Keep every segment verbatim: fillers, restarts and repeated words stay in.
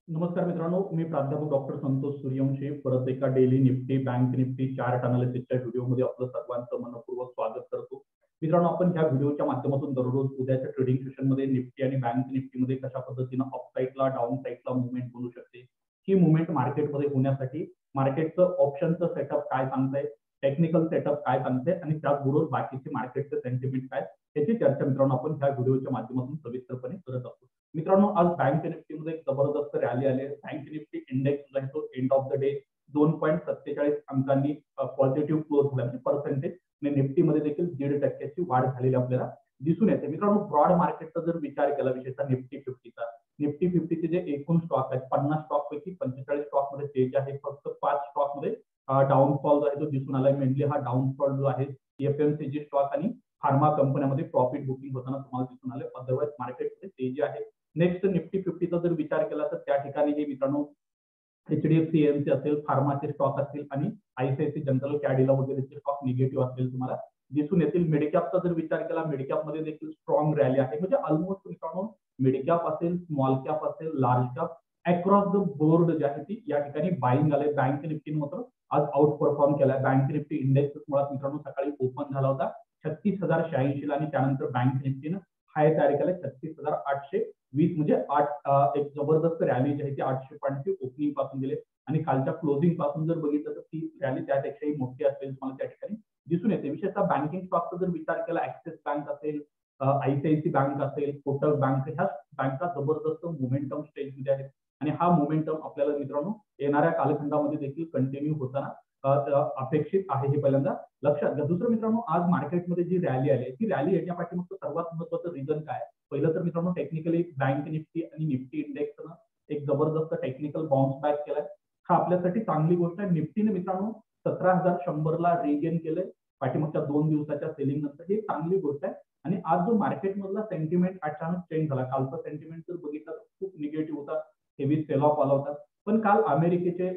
नमस्कार मित्रांनो, मी प्राध्यापक डॉक्टर संतोष सूर्यवंशी परत एका daily Nifty bank Nifty chart अनालिसिसच्या व्हिडिओमध्ये आपलं सर्वांचं मनपूर्वक स्वागत करतो. मित्रांनो, आपण ह्या व्हिडिओच्या माध्यमातून दररोज उद्याच्या ट्रेडिंग सेशनमध्ये निफ्टी आणि बँक निफ्टीमध्ये कशा पद्धतीनं अप साईडला डाऊन साईडला मुवमेंट बनू शकते, ही मुवमेंट मार्केटमध्ये होण्यासाठी मार्केटचं ऑप्शनचं सेटअप काय सांगतंय, टेक्निकल सेटअप काय सांगतंय आणि त्याचबरोबर बाकीचे मार्केटचे सेंटिमेंट काय, याची चर्चा मित्रांनो आपण ह्या व्हिडिओच्या माध्यमातून सविस्तरपणे करत असतो. मित्रांनो, आज बँक निफ्टीमध्ये एक जबरदस्त रॅली आली आहे. बँक निफ्टी इंडेक्स जो आहे तो एंड ऑफ द डे दोन पॉईंट सत्तेचाळीस अंकांनी पॉझिटिव्ह क्लोज झाला, म्हणजे पर्सेंटेज आणि निफ्टीमध्ये देखील दीड टक्क्याची वाढ झालेली आपल्याला दिसून येते. मित्रांनो, ब्रॉड मार्केटचा जर विचार केला, विशेषतः निफ्टी फिफ्टीचा, निफ्टी फिफ्टीचे जे एकूण स्टॉक आहेत, पन्नास स्टॉक पैकी पंचेचाळीस स्टॉक मध्ये तेज आहे, फक्त पाच स्टॉक मध्ये डाऊनफॉल जो आहे तो दिसून आलाय. मेनली हा डाऊनफॉल जो आहे एफएमसीजी स्टॉक आणि फार्मा कंपन्यांमध्ये प्रॉफिट बुकिंग होताना तुम्हाला दिसून आले. अदरवाईज मार्केटमध्ये तेजी आहे. नेक्स्ट निफ्टी फिफ्टीचा जर विचार केला तर त्या ठिकाणी हे मित्रांनो एचडीएफसी एमसी असेल, फार्माचे स्टॉक असतील आणि आयसीआयसी जनरल कॅडिला वगैरेचे स्टॉक निगेटिव्ह असतील तुम्हाला दिसून येतील. मिडकॅपचा जर विचार केला, मिडकॅप मध्ये देखील स्ट्रॉंग रॅली आहे. म्हणजे ऑलमोस्ट मित्रांनो मिडकॅप असेल, स्मॉल कॅप असेल, large cap across the board जे आहे ती या ठिकाणी बाईंग आले. बँक निफ्टी मात्र आज आउट परफॉर्म केलाय. बँक निफ्टी इंडेक्स मुळात मित्रांनो सकाळी ओपन झाला होता छत्तीस हजार शहाऐंशी ला आणि त्यानंतर बँक निफ्टीनं हाय तयारी केलाय छत्तीस हजार आठशे वीस, म्हणजे आठ एक जबरदस्त रॅली जी आहे ती आठशे पॉईंटची ओपनिंग पासून दिले आणि कालच्या क्लोजिंग पासून जर बघितलं तर ती रॅली त्यापेक्षाही मोठी असेल तुम्हाला त्या ठिकाणी दिसून येते. विशेषतः बँकिंग स्टॉकचा जर विचार केला, ऍक्सिस बँक असेल, आयसीआयसी बँक असेल, कोटक बँक, ह्या बँका जबरदस्त मोमेंटम स्टेजमध्ये आहेत आणि हा मोमेंटम आपल्याला मित्रांनो येणाऱ्या कालखंडामध्ये देखील कंटिन्यू होताना अपेक्षित आहे, हे पहिल्यांदा लक्षात घ्या. दुसरं मित्रांनो, आज मार्केटमध्ये जी रॅली आली ती रॅली येण्या पाठीमागचं सर्वात महत्वाचं रिझन काय? पहिलं तर मित्रांनो टेक्निकली बँक निफ्टी आणि निफ्टी इंडेक्सनं एक जबरदस्त टेक्निकल बाउन्स बॅक केलाय. हा आपल्यासाठी चांगली गोष्ट आहे. निफ्टीने मित्रांनो सतरा हजार शंभरला रिगेन केलंय पाठीमागच्या दोन दिवसाच्या सेलिंग नंतर, ही चांगली गोष्ट आहे. आणि आज जो मार्केट मधला सेंटिमेंट अचानक चेंज झाला, कालचा सेंटिमेंट जर बघितला तर खूप निगेटिव्ह होता, हेवी सेल ऑफ आला होता. पण काल अमेरिकेचे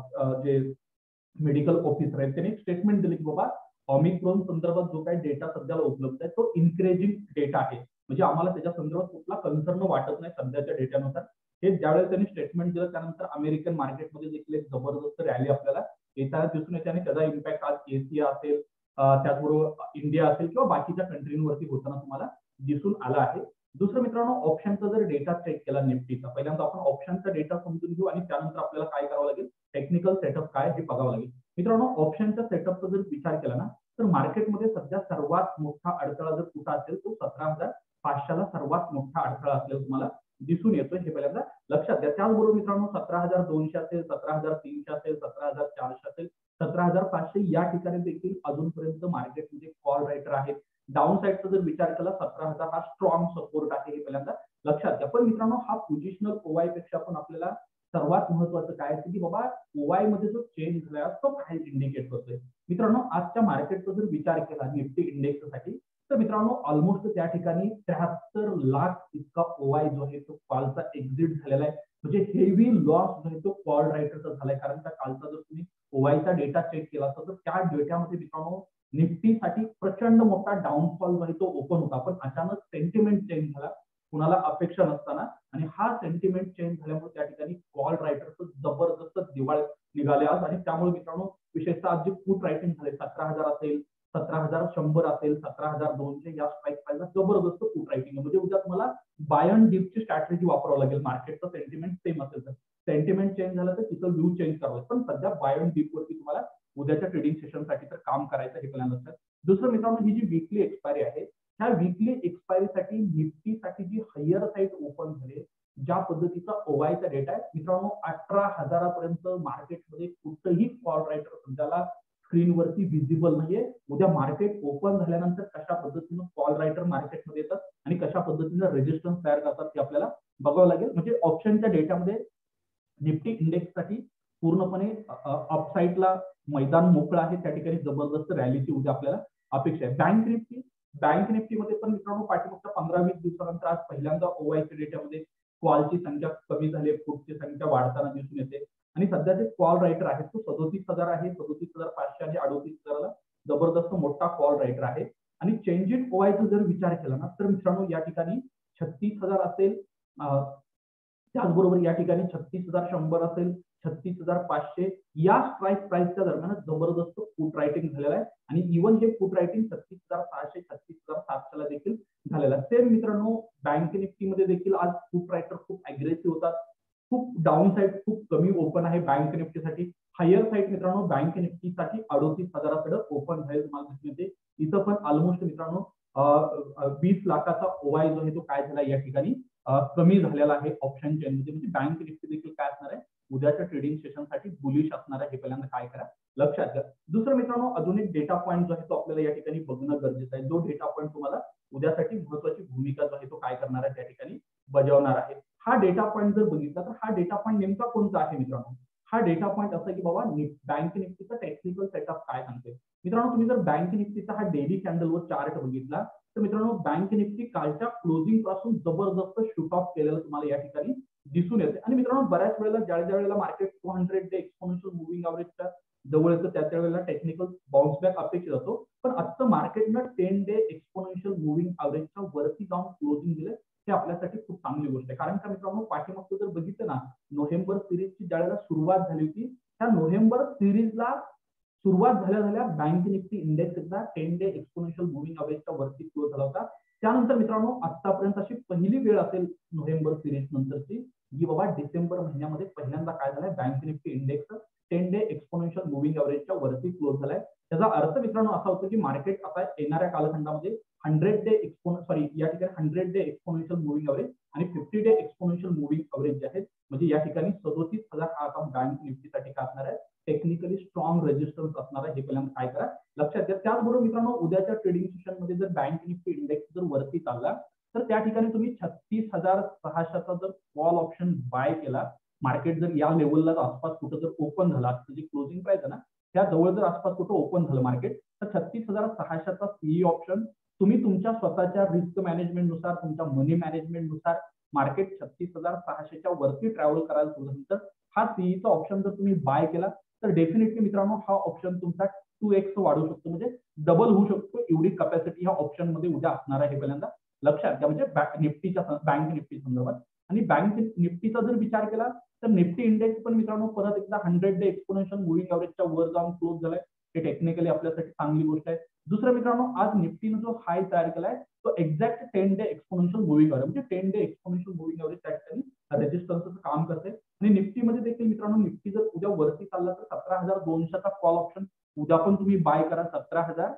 जे मेडिकल ऑफिसर आहेत त्यांनी स्टेटमेंट दिले की बाबा ऑमिक्रॉन संदर्भात जो काही डेटा सध्याला उपलब्ध आहे तो इन्क्रेजिंग डेटा आहे, म्हणजे आम्हाला त्याच्या संदर्भात कुठला कन्सर्न वाटत नाही सध्याच्या डेटानुसार. हे ज्यावेळेस त्यांनी स्टेटमेंट दिलं त्यानंतर अमेरिकन मार्केटमध्ये देखील एक जबरदस्त रॅली आपल्याला येताना दिसून येते आणि त्याचा इम्पॅक्ट आज एशिया असेल, त्याचबरोबर इंडिया असेल किंवा बाकीच्या कंट्रींवरती होताना तुम्हाला दिसून आला आहे. दुसरं मित्रांनो, ऑप्शनचा जर डेटा चेक केला निफ्टीचा, पहिल्यांदा आपण ऑप्शनचा डेटा समजून घेऊ आणि त्यानंतर आपल्याला काय करावं लागेल, टेक्निकल सेटअप काय हे बघावं लागेल. मित्रांनो, ऑप्शनच्या सेटअपचा जर विचार केला ना तर मार्केटमध्ये सध्या सर्वात मोठा अडथळा जर कुठं असेल तो सतरा हजार पाचशेला सर्वात मोठा अडथळा असलेला तुम्हाला दिसून येतोय, हे पहिल्यांदा लक्षात घ्या. त्याचबरोबर मित्रांनो सतरा हजार दोनशे असेल, सतरा हजार तीनशे असेल, सतरा हजार चारशे असेल, सतरा हजार पाचशे या ठिकाणी देखील अजूनपर्यंत मार्केटमध्ये कॉल रायटर आहेत. डाऊन साईडचा जर विचार केला सतरा हजार हा स्ट्रॉंग सपोर्ट आहे, हे पहिल्यांदा लक्षात घ्या. पण मित्रांनो हा पोझिशनल ओवाय पेक्षा पण आपल्याला सर्वात महत्वाचं काय की बाबा ओवाय मध्ये जो चेंज झाला तो काय इंडिकेट करतोय. मित्रांनो आजच्या मार्केटचा जर विचार केला निफ्टी इंडेक्ससाठी तर मित्रांनो ऑलमोस्ट त्या ठिकाणी त्र्याहत्तर लाख इतका ओवाय जो आहे तो कॉलचा एक्झिट झालेला आहे, म्हणजे हेवी लॉस जो आहे तो कॉल रायटरचा झालाय. कारण त्या कालचा जर तुम्ही ओवायचा डेटा चेक केला तर त्या डेटामध्ये मित्रांनो निफ्टीसाठी प्रचंड मोठा डाऊनफॉल जो आहे तो ओपन होता, पण अचानक सेंटिमेंट चेंज झाला कुणाला अपेक्षा नसताना आणि हा सेंटिमेंट चेंज झाल्यामुळे त्या ठिकाणी कॉल रायटरचं जबरदस्त दिवाळ निघाले आज. आणि त्यामुळे मित्रांनो विशेषतः आज जे फूट रायटिंग झाले सतरा हजार असेल, सतरा हजार शंभर असेल, सतरा हजार दोनशे या स्ट्राईक प्राइसला जबरदस्त फूट रायटिंग, म्हणजे उद्या तुम्हाला बाय अँड डीपची स्ट्रॅटेजी वापरावं लागेल. मार्केटचं सेंटिमेंट सेम असेल तर सेंटिमेंट चेंज झालं तर तिथं व्ह्यू चेंज करावं, पण सध्या बाय अँड डीप वरती तुम्हाला उद्याच्या ट्रेडिंग सेशनसाठी तर काम करायचं हे प्लॅन असतात. दुसरं मित्रांनो, ही जी वीकली एक्सपायरी आहे ह्या वीकली एक्सपायरीसाठी निफ्टीसाठी जी हायर साईड ओपन झाले, ज्या पद्धतीचा ओवायचा डेटा आहे मित्रांनो अठरा हजारापर्यंत मार्केटमध्ये कुठंही कॉल रायटर सध्याला स्क्रीनवरती विजिबल नाहीये. उद्या मार्केट ओपन झाल्यानंतर कशा पद्धतीनं कॉल रायटर मार्केटमध्ये येतात आणि कशा पद्धतीनं रेजिस्टन्स तयार करतात ते आपल्याला बघावं लागेल. म्हणजे ऑप्शनच्या डेटामध्ये निफ्टी इंडेक्ससाठी पूर्णपणे अपसाईडला मैदान मोकळं आहे, त्या ठिकाणी जबरदस्त रॅलीची उद्या आपल्याला अपेक्षा आहे. बँक निफ्टी बँक निफ्टीमध्ये पण मित्रांनो पाठीमागच्या पंधरा वीस दिवसानंतर आज पहिल्यांदा ओवायच्या डेटामध्ये कॉलची संख्या कमी झाली, फूटची संख्या वाढताना दिसून येते आणि सध्या जे कॉल रायटर आहेत तो सदोतीस हजार आहे, सदोतीस हजार पाचशे आणि अडोतीस हजाराला जबरदस्त मोठा कॉल रायटर आहे. आणि चेंज इन ओवायचा जर विचार केला ना तर मित्रांनो या ठिकाणी छत्तीस हजार असेल, त्याचबरोबर या ठिकाणी छत्तीस हजार शंभर असेल, छत्तीस हजार पाचशे या स्ट्राईक प्राइसच्या दरम्यान जबरदस्त फुट रायटिंग झालेला आहे आणि इव्हन हे फुट रायटिंग छत्तीस हजार सहाशे छत्तीस हजार सातशे ला देखील झालेला आहे. सेम मित्रांनो बँक निफ्टीमध्ये देखील आज फुट रायटर खूप अग्रेसिव्ह होतात. खूप डाऊन साईड खूप कमी ओपन आहे बँक निफ्टीसाठी. हायर साईड मित्रांनो बँक निफ्टीसाठी अडोतीस हजाराकडे ओपन झाले तुम्हाला दिसून येते. इथं पण ऑलमोस्ट मित्रांनो वीस लाखाचा ओवाय जो आहे तो काय झाला या ठिकाणी कमी झालेला आहे ऑप्शन चेन मध्ये. म्हणजे बँक निफ्टी देखील काय असणार आहे उद्याच्या ट्रेडिंग सेशनसाठी बुलिश असणार आहे. हे पहिल्यांदा काय करा लक्षात घ्या. दुसरं मित्रांनो अजून एक डेटा पॉईंट जो आहे तो आपल्याला या ठिकाणी बघणं गरजेचं आहे. जो डेटा पॉईंट तुम्हाला उद्यासाठी महत्वाची भूमिका जो आहे तो काय करणार आहे त्या ठिकाणी बजावणार आहे. हा डेटा पॉईंट जर बघितला तर हा डेटा पॉईंट नेमका कोणता आहे मित्रांनो? हा डेटा पॉईंट असा की बाबा बँक निफ्टीचा टेक्निकल सेटअप काय सांगते. मित्रांनो तुम्ही जर बँक निफ्टीचा हा डेली कॅन्डलवर चार्ट बघितला तर मित्रांनो बँक निफ्टी कालच्या क्लोजिंग पासून जबरदस्त शूट ऑफ केलेलं तुम्हाला या ठिकाणी दिसून येते. आणि मित्रांनो बऱ्याच वेळेला ज्या ज्या वेळेला market two hundred day exponential moving ॲव्हरेजच्या जवळ येतं त्या त्या वेळेला टेक्निकल बाउन्स बॅक अपेक्षित असतो. पण आजचं मार्केटनं टेन डे एक्सपोनेन्शियल मुव्हिंग ॲव्हरेजच्या वरती जाऊन क्लोजिंग दिले हे आपल्यासाठी खूप चांगली गोष्ट आहे. कारण का मित्रांनो पाठीमागचं जर बघितलं ना नोव्हेंबर सिरीजची ज्यावेळेला सुरुवात झाली होती त्या नोव्हेंबर सिरीजला सुरुवात झाल्या झाल्या बँक निफ्टी इंडेक्स एकदा टेन डे एक्सपोनेन्शियल मुव्हिंग ॲव्हरेजच्या वरती क्लोज झाला होता. त्यानंतर मित्रांनो आतापर्यंत अशी पहिली वेळ असेल नोव्हेंबर सिरीज नंतरची की बाबा डिसेंबर महिन्यामध्ये पहिल्यांदा काय झालंय bank Nifty index ten day exponential moving ॲव्हरेजच्या वरती क्लोज झालाय. त्याचा अर्थ मित्रांनो असा होतो की मार्केट आता येणाऱ्या कालखंडामध्ये हंड्रेड डे एक्सपोन सॉरी या ठिकाणी hundred day exponential moving average आणि fifty day exponential moving average जे आहेत म्हणजे या ठिकाणी सदोतीस हजार हा आता बँक निफ्टीसाठी काय असणार आहे टेक्निकली स्ट्रॉंग रेजिस्टन्स असणार आहे. हे पहिल्यांदा काय करा लक्षात घ्या. त्याचबरोबर मित्रांनो उद्याच्या ट्रेडिंग सेशन मध्ये जर बँक निफ्टी इंडेक्स जर वरती चालला तर त्या ठिकाणी तुम्ही छत्तीस हजार सहाशेचा जर कॉल ऑप्शन बाय केला मार्केट जर या लेवलला आसपास कुठं जर ओपन झाला जी क्लोजिंग प्राइस आहे ना त्या जवळ जर आसपास कुठं ओपन झालं मार्केट तर छत्तीस हजार सहाशेचा सीई ऑप्शन तुम्ही तुमच्या स्वतःच्या रिस्क मॅनेजमेंट नुसार तुमच्या मनी मॅनेजमेंट नुसार मार्केट छत्तीस हजार सहाशेच्या वरती ट्रॅव्हल करायला सुरू झाली तर हा सीईचा ऑप्शन जर तुम्ही बाय केला तर डेफिनेटली मित्रांनो हा ऑप्शन तुमचा टू एक्स वाढू शकतो म्हणजे डबल होऊ शकतो. एवढी कॅपॅसिटी ह्या ऑप्शन मध्ये उद्या असणार आहे. पहिल्यांदा लक्षात घ्या. म्हणजे निफ्टीच्या बँक निफ्टी संदर्भात आणि बँक निफ्टीचा जर विचार केला तर निफ्टी इंडेक्स पण मित्रांनो परत एकदा हंड्रेड डे एक्सपोनेन्शियल मुव्हिंग ॲव्हरेजच्या वर जाऊन क्लोज झालाय. हे टेक्निकली आपल्यासाठी चांगली गोष्ट आहे. दुसरं मित्रांनो आज निफ्टीनं जो हाय तयार केलाय तो exact ten day exponential moving average म्हणजे ten day exponential moving average त्या ठिकाणी रेजिस्टन्सचं काम करते. आणि निफ्टीमध्ये देखील मित्रांनो निफ्टी जर उद्या वरती चालला तर सतरा हजार दोनशेचा कॉल ऑप्शन उद्या पण तुम्ही बाय करा. सतरा हजार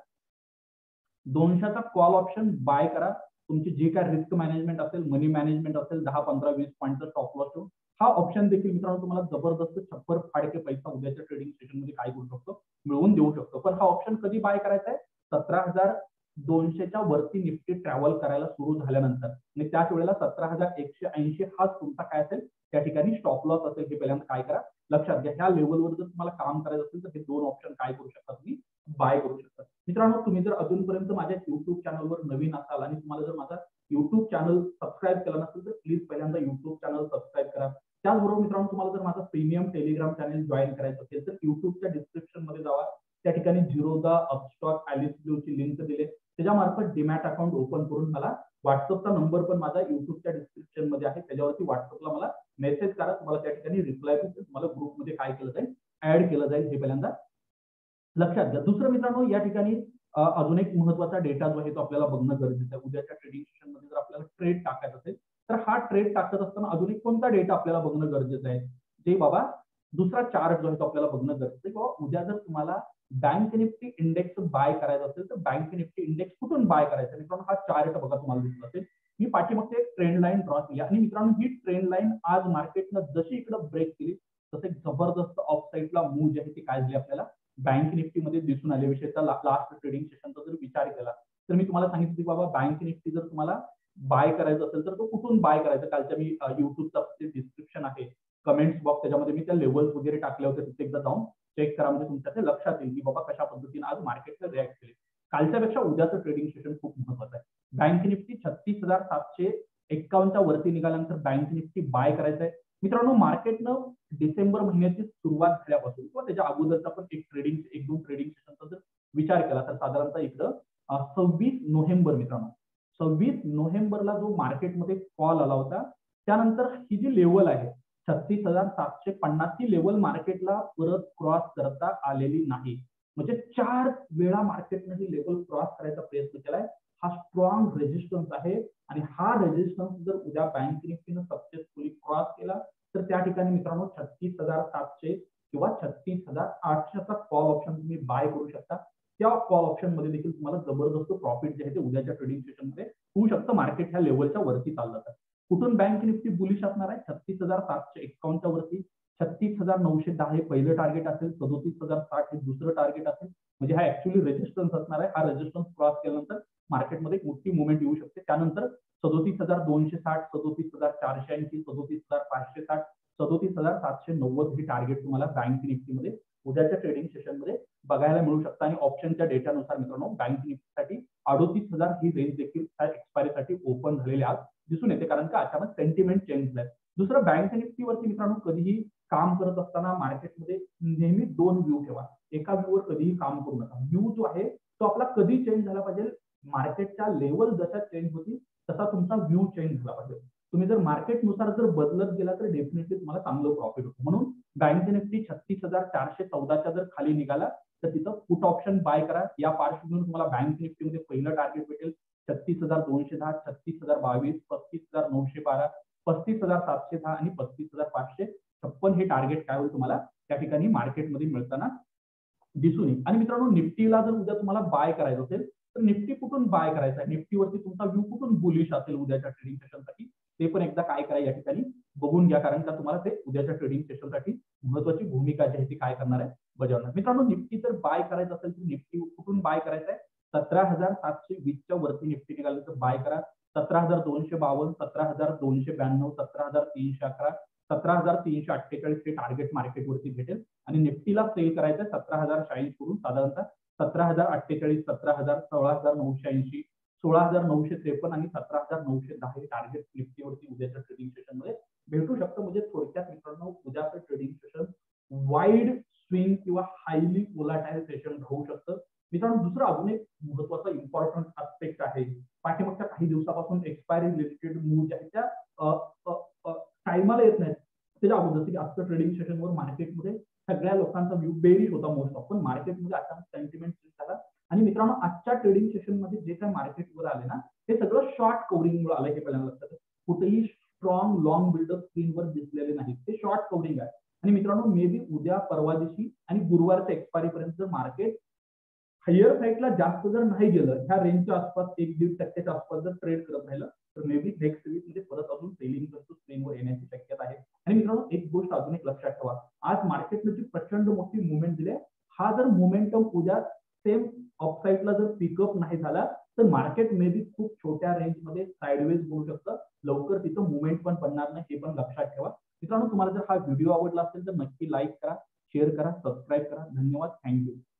दोनशेचा कॉल ऑप्शन बाय करा. तुमची जी काय रिस्क मॅनेजमेंट असेल मनी मॅनेजमेंट असेल दहा पंधरा वीस पॉईंटचा स्टॉप लॉस ठेवून हा ऑप्शन देखील मित्रांनो तुम्हाला जबरदस्त छप्पर फाडके पैसा उद्याच्या ट्रेडिंग सेशन मध्ये काय करू शकतो मिळवून देऊ शकतो. पण हा ऑप्शन कधी बाय करायचा आहे सतरा हजार दोनशेच्या वरती निफ्टी ट्रॅव्हल करायला सुरू झाल्यानंतर आणि त्याच वेळेला सतरा हजार एकशे ऐंशी हाच तुमचा काय असेल त्या ठिकाणी स्टॉप लॉस असेल. हे पहिल्यांदा काय करा लक्षात घ्या. ह्या लेवलवर जर तुम्हाला काम करायचं असेल तर हे दोन ऑप्शन काय करू शकता तुम्ही बाय करू शकता. मित्रांनो तुम्ही जर अजूनपर्यंत माझ्या युट्यूब चॅनलवर नवीन असाल आणि तुम्हाला जर माझा युट्यूब चॅनल सबस्क्राईब केला नसेल तर प्लीज पहिल्यांदा युट्यूब चॅनल सबस्क्राईब करा. त्याचबरोबर मित्रांनो तुम्हाला जर माझा प्रीमियम टेलिग्राम चॅनल जॉईन करायचं असेल तर युट्यूबच्या डिस्क्रिप्शन मध्ये जावा. त्या ठिकाणी झिरोदा अपस्टॉक ॲलिस ब्लूची लिंक दिले त्याच्यामार्फत डीमॅट अकाउंट ओपन करून मला व्हॉट्सअपचा नंबर पण माझा युट्यूबच्या डिस्क्रिप्शन मध्ये आहे त्याच्यावरती व्हॉट्सअपला मला मेसेज करा. तुम्हाला त्या ठिकाणी रिप्लाय भेटेल. तुम्हाला ग्रुपमध्ये काय केलं जाईल ऍड केलं जाईल. हे पहिल्यांदा लक्षात घ्या. दुसरं मित्रांनो या ठिकाणी अजून एक महत्वाचा डेटा जो आहे तो आपल्याला बघणं गरजेचं आहे. उद्याच्या ट्रेडिंग सेशन मध्ये जर आपल्याला ट्रेड टाकायचा असेल तर हा ट्रेड टाकत असताना अजून एक कोणता डेटा आपल्याला बघणं गरजेचं आहे ते बाबा दुसरा चार्ट जो आहे तो आपल्याला बघणं गरजेचं आहे. बाबा उद्या जर तुम्हाला बँक निफ्टी इंडेक्स बाय करायचा असेल तर बँक निफ्टी इंडेक्स कुठून बाय करायचा मित्रांनो हा चार्ट बघा तुम्हाला दिसत असेल. मी पाठीमागचे एक ट्रेंड लाईन ड्रॉ केली आणि मित्रांनो ही ट्रेंड लाईन आज मार्केटनं जशी इकडे ब्रेक केली तसे जबरदस्त ऑफ साईडला मूव जी आहे ती काय झाली आपल्याला बँक निफ्टी मध्ये दिसून आले. विशेषतः लास्ट ट्रेडिंग सेशनचा जर विचार केला तर मी तुम्हाला सांगितलं की बाबा बँक निफ्टी जर तुम्हाला बाय करायचं असेल तर तो कुठून बाय करायचा. कालच्या मी युट्यूबचा डिस्क्रिप्शन आहे कमेंट्स बॉक्स त्याच्यामध्ये मी त्या लेवल्स वगैरे टाकले होते तिथे एकदा जाऊन चेक करा म्हणजे तुमच्या ते लक्षात येईल की बाबा कशा पद्धतीने आज मार्केटला रिॲक्ट केले. कालच्या पेक्षा उद्याचं ट्रेडिंग सेशन खूप महत्वाचं आहे. बँक निफ्टी छत्तीस हजार सातशे एक्कावन्नच्या वरती निघाल्यानंतर बँक निफ्टी बाय करायचं आहे. मित्रांनो मार्केटनं डिसेंबर महिन्याची सुरुवात झाल्यापासून किंवा त्याच्या अगोदरचा पण एक ट्रेडिंग एक दोन ट्रेडिंग सेशनचा जर विचार केला तर साधारणतः इकडं सव्वीस नोव्हेंबर मित्रांनो सव्वीस नोव्हेंबरला जो मार्केटमध्ये कॉल आला होता त्यानंतर ही जी लेवल आहे छत्तीस हजार सातशे पन्नास ही लेवल मार्केटला परत क्रॉस करता आलेली नाही. म्हणजे चार वेळा मार्केटने ही लेवल क्रॉस करायचा प्रयत्न केलाय. हा स्ट्रॉंग रेजिस्टन्स आहे आणि हा रेजिस्टन्स जर उद्या बँक निफ्टीनं सक्सेसफुली क्रॉस केला तर त्या ठिकाणी मित्रांनो छत्तीस हजार सातशे किंवा छत्तीस हजार आठशेचा कॉल ऑप्शन तुम्ही बाय करू शकता. त्या कॉल ऑप्शन मध्ये देखील तुम्हाला जबरदस्त प्रॉफिट जे आहे ते उद्याच्या ट्रेडिंग सेशन मध्ये होऊ शकतं. मार्केट ह्या लेवलच्या वरती चाललं तर कुठून बँक निफ्टी बुलिश असणार आहे छत्तीस हजार सातशे एक्कावन्नच्या वरती. छत्तीस हजार नऊशे दहा हे पहिलं टार्गेट असेल, सदोतीस हजार साठ हे दुसरं टार्गेट असेल. म्हणजे हा ऍक्च्युअली रेजिस्टन्स असणार आहे. हा रेजिस्टन्स क्रॉस केल्यानंतर मार्केटमध्ये एक मोठी मुवमेंट येऊ शकते. त्यानंतर सदोतीस हजार दोनशे साठ, सदोतीस हजार चारशे ऐंशी, सदोतीस हजार पाचशे साठ, सदोतीस हजार सातशे नव्वद हे टार्गेट तुम्हाला बँक निफ्टीमध्ये उद्याच्या ट्रेडिंग सेशन मध्ये बघायला मिळू शकतं. आणि ऑप्शनच्या डेटानुसार मित्रांनो बँक निफ्टीसाठी अडोतीस हजार ही रेंज देखील एक्सपायरीसाठी ओपन झालेली आज दिसून येते, कारण का अचानक सेंटिमेंट चेंज झालाय. दुसरं बँक निफ्टीवरती मित्रांनो कधीही काम करत असताना मार्केटमध्ये नेहमी दोन व्ह्यू ठेवा. एका व्ह्यूवर कधीही काम करू नका. व्ह्यू जो आहे तो आपला कधी चेंज झाला पाहिजे, मार्केटच्या लेवल जशा चेंज होती तसा तुमचा व्ह्यू चेंज झाला पाहिजे. तुम्ही जर मार्केटनुसार जर बदलत गेला तर डेफिनेटली तुम्हाला चांगलं प्रॉफिट होतं. म्हणून बँक निफ्टी छत्तीस हजार चारशे चौदाच्या जर खाली निघाला तर तिथं पुट ऑप्शन बाय करा. या पार्श्वभूमीवर तुम्हाला बँक निफ्टीमध्ये पहिलं टार्गेट भेटेल छत्तीस हजार दोनशे दहा, छत्तीस हजार बावीस, पस्तीस हजार नऊशे बारा, पस्तीस हजार सातशे दहा आणि पस्तीस हजार पाचशे छप्पन हे टार्गेट काय होईल तुम्हाला त्या ठिकाणी मार्केटमध्ये मिळताना दिसून येईल. आणि मित्रांनो निफ्टीला जर उद्या तुम्हाला बाय करायचं असेल तर निफ्टी कुठून बाय करायचा आहे, निफ्टीवरती तुमचा व्ह्यू कुठून बुलिश असेल उद्याच्या ट्रेडिंग सेशनसाठी ते पण एकदा काय करा या ठिकाणी बघून घ्या, कारण का तुम्हाला ते उद्याच्या ट्रेडिंग सेशनसाठी महत्वाची भूमिका जी आहे ती काय करणार आहे बजावणार. मित्रांनो निफ्टी जर बाय करायचं असेल तर निफ्टी कुठून बाय करायचं आहे, सतरा हजार सातशे वीसच्या वरती निफ्टी निघालं तर बाय करा. सतरा हजार दोनशे बावन्न, सतरा हजार दोनशे ब्याण्णव, सतरा हजार तीनशे अकरा, सतरा हजार तीनशे अठ्ठेचाळीस हे टार्गेट मार्केटवरती भेटेल. आणि निफ्टीला सेल करायचं आहे सतरा हजार शहाऐंशी करून साधारणतः सतरा हजार अठ्ठेचाळीस, सतरा हजार, सोळा हजार नऊशे ऐंशी, सोळा हजार नऊशे त्रेपन्न आणि सतरा हजार नऊशे दहा हे टार्गेट निफ्टीवरती उद्याच्या ट्रेडिंग सेशन मध्ये भेटू शकतं. म्हणजे थोडक्यात मित्रांनो उद्याचं ट्रेडिंग सेशन वाईड स्विंग किंवा हायली वोलाटाईल सेशन राहू शकतं. मित्रांनो दुसरं अजून एक महत्वाचा इम्पॉर्टंट आस्पेक्ट आहे, पाठीमागच्या काही दिवसापासून एक्सपायरी रिलेटेड मूव्ह ज्या त्या टायमाला येत नाहीत. त्याच्या अगोदर जसं की आजचं ट्रेडिंग सेशनवर मार्केटमध्ये सगळ्या लोकांचा व्ह्यू बेरिश होता मोस्ट ऑफ, पण मार्केटमध्ये अचानक सेंटिमेंट झाला. आणि मित्रांनो आजच्या ट्रेडिंग सेशन मध्ये जे काही मार्केटवर आले ना ते सगळं शॉर्ट कव्हरिंग मुळे आलं हे पहिल्यांदा लक्षात. कुठेही स्ट्रॉंग लॉंग बिल्डअप स्क्रीनवर दिसलेले नाही, ते शॉर्ट कव्हरिंग आहे. आणि मित्रांनो मे बी उद्या परवा दिवशी आणि गुरुवारच्या एक्सपायरी पर्यंत जर मार्केट हायर साईडला जास्त जर नाही गेलं, ह्या रेंजच्या आसपास एक दीड टक्क्याच्या आसपास जर ट्रेड करत राहिलं तर मे बी नेक्स्ट वीक मध्ये परत अजून सेलिंग करतो स्क्रीनवर येण्याची शक्यता आहे. आणि मित्रांनो एक गोष्ट अजून एक लक्षात ठेवा, आज मार्केटने जी प्रचंड मोठी मुवमेंट दिली हा जर मोमेंटम उद्या सेम अपसाईडला जर पिकअप नाही झाला तर मार्केट मे बी खूप छोट्या रेंजमध्ये साईडवेज होऊ शकतं. लवकर तिथं मुवमेंट पण पडणार नाही हे पण लक्षात ठेवा. मित्रांनो तुम्हाला जर हा व्हिडिओ आवडला असेल तर नक्की लाईक करा, शेअर करा, सबस्क्राईब करा. धन्यवाद, थँक्यू.